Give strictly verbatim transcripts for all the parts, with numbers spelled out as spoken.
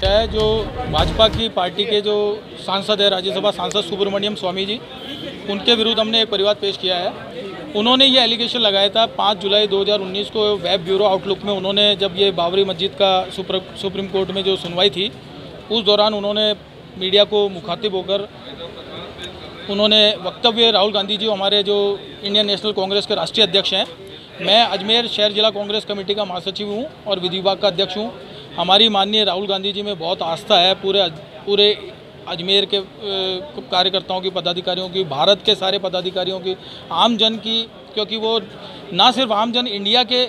क्या है, जो भाजपा की पार्टी के जो सांसद है, राज्यसभा सांसद सुब्रमण्यम स्वामी जी, उनके विरुद्ध हमने एक परिवाद पेश किया है। उन्होंने ये एलिगेशन लगाया था पाँच जुलाई दो हज़ार उन्नीस को वेब ब्यूरो आउटलुक में, उन्होंने जब ये बाबरी मस्जिद का सुप्रीम कोर्ट में जो सुनवाई थी, उस दौरान उन्होंने मीडिया को मुखातिब होकर उन्होंने वक्तव्य, राहुल गांधी जी हमारे जो इंडियन नेशनल कांग्रेस के राष्ट्रीय अध्यक्ष हैं, मैं अजमेर शहर जिला कांग्रेस कमेटी का महासचिव हूँ और विधि विभाग का अध्यक्ष हूँ। हमारी माननीय राहुल गांधी जी में बहुत आस्था है, पूरे पूरे अजमेर के कार्यकर्ताओं की, पदाधिकारियों की, भारत के सारे पदाधिकारियों की, आम जन की, क्योंकि वो ना सिर्फ आम जन, इंडिया के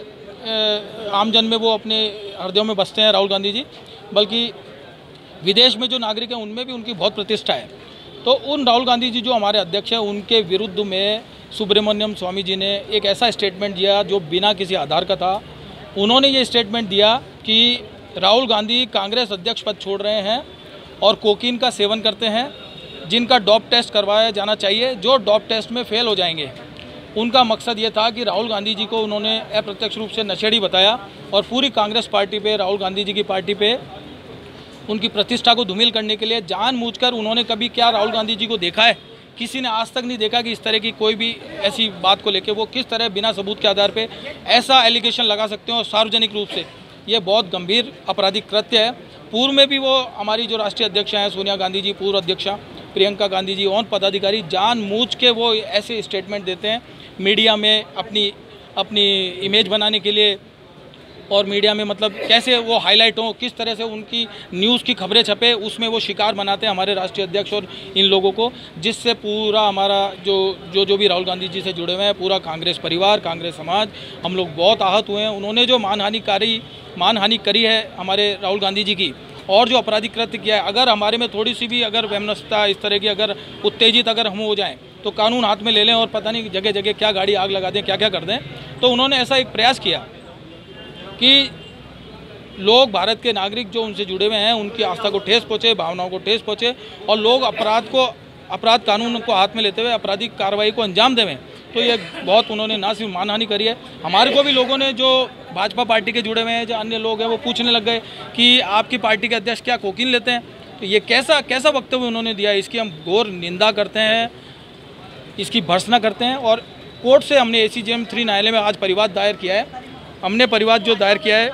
आम जन में वो अपने हृदयों में बसते हैं राहुल गांधी जी, बल्कि विदेश में जो नागरिक हैं उनमें भी उनकी बहुत प्रतिष्ठा है। तो उन राहुल गांधी जी जो हमारे अध्यक्ष हैं, उनके विरुद्ध में सुब्रमण्यम स्वामी जी ने एक ऐसा स्टेटमेंट दिया जो बिना किसी आधार का था। उन्होंने ये स्टेटमेंट दिया कि राहुल गांधी कांग्रेस अध्यक्ष पद छोड़ रहे हैं और कोकीन का सेवन करते हैं, जिनका डॉप टेस्ट करवाया जाना चाहिए, जो डॉप टेस्ट में फेल हो जाएंगे। उनका मकसद ये था कि राहुल गांधी जी को उन्होंने अप्रत्यक्ष रूप से नशेड़ी बताया और पूरी कांग्रेस पार्टी पे, राहुल गांधी जी की पार्टी पे उनकी प्रतिष्ठा को धूमिल करने के लिए जानबूझकर उन्होंने कभी क्या राहुल गांधी जी को देखा है? किसी ने आज तक नहीं देखा कि इस तरह की कोई भी ऐसी बात को लेके वो किस तरह बिना सबूत के आधार पे ऐसा एलिगेशन लगा सकते हैं और सार्वजनिक रूप से। ये बहुत गंभीर आपराधिक कृत्य है। पूर्व में भी वो हमारी जो राष्ट्रीय अध्यक्ष हैं सोनिया गांधी जी, पूर्व अध्यक्षा प्रियंका गांधी जी और पदाधिकारी जानबूझ के वो ऐसे स्टेटमेंट देते हैं मीडिया में अपनी अपनी इमेज बनाने के लिए, और मीडिया में मतलब कैसे वो हाईलाइट हो, किस तरह से उनकी न्यूज़ की खबरें छपे, उसमें वो शिकार बनाते हैं हमारे राष्ट्रीय अध्यक्ष और इन लोगों को, जिससे पूरा हमारा जो जो जो भी राहुल गांधी जी से जुड़े हुए हैं, पूरा कांग्रेस परिवार, कांग्रेस समाज, हम लोग बहुत आहत हुए हैं। उन्होंने जो मानहानिकारी मानहानि करी है हमारे राहुल गांधी जी की, और जो आपराधिक कृत्य किया है, अगर हमारे में थोड़ी सी भी अगर वैमनस्यता इस तरह की अगर उत्तेजित अगर हम हो जाएँ तो कानून हाथ में ले लें और पता नहीं जगह जगह क्या गाड़ी आग लगा दें, क्या क्या कर दें। तो उन्होंने ऐसा एक प्रयास किया कि लोग, भारत के नागरिक जो उनसे जुड़े हुए हैं, उनकी आस्था को ठेस पहुँचे, भावनाओं को ठेस पहुँचे, और लोग अपराध को अपराध कानून को हाथ में लेते हुए आपराधिक कार्रवाई को अंजाम देवें। तो ये बहुत उन्होंने ना सिर्फ मानहानि करी है, हमारे को भी लोगों ने जो भाजपा पार्टी के जुड़े हुए हैं, जो अन्य लोग हैं, वो पूछने लग गए कि आपकी पार्टी के अध्यक्ष क्या कोकीन लेते हैं? तो ये कैसा कैसा वक्तव्य उन्होंने दिया, इसकी हम घोर निंदा करते हैं, इसकी भर्त्सना करते हैं। और कोर्ट से हमने ए सी जे एम थ्री न्यायालय में आज परिवाद दायर किया है। हमने परिवाद जो दायर किया है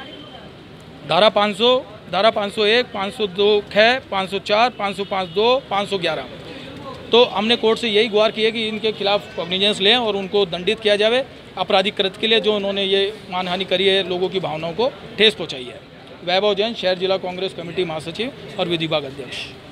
धारा पाँच सौ, धारा पाँच सौ एक, पाँच सौ दो ख, पाँच सौ चार, पाँच सौ पाँच दो, पाँच सौ ग्यारह, तो हमने कोर्ट से यही गुहार की है कि इनके खिलाफ कॉग्निजेंस लें और उनको दंडित किया जाए आपराधिक कृत्य के लिए जो उन्होंने ये मानहानि करी है, लोगों की भावनाओं को ठेस पहुँचाई है। वैभव जैन, शहर जिला कांग्रेस कमेटी महासचिव और विधि विभाग अध्यक्ष।